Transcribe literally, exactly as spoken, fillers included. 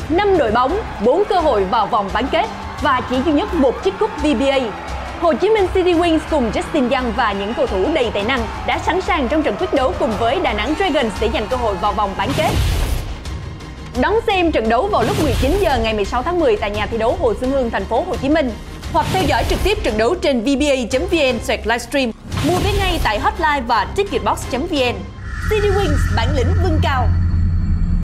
năm đội bóng, bốn cơ hội vào vòng bán kết và chỉ duy nhất một chiếc cúp vê bê a. Hồ Chí Minh City Wings cùng Justin Yang và những cầu thủ đầy tài năng đã sẵn sàng trong trận quyết đấu cùng với Đà Nẵng Dragons để giành cơ hội vào vòng bán kết. Đón xem trận đấu vào lúc mười chín giờ ngày mười sáu tháng mười tại nhà thi đấu Hồ Xuân Hương, thành phố Hồ Chí Minh, hoặc theo dõi trực tiếp trận đấu trên v b a chấm v n slash livestream. Mua vé ngay tại hotline và ticketbox chấm v n. City Wings, bản lĩnh vươn cao.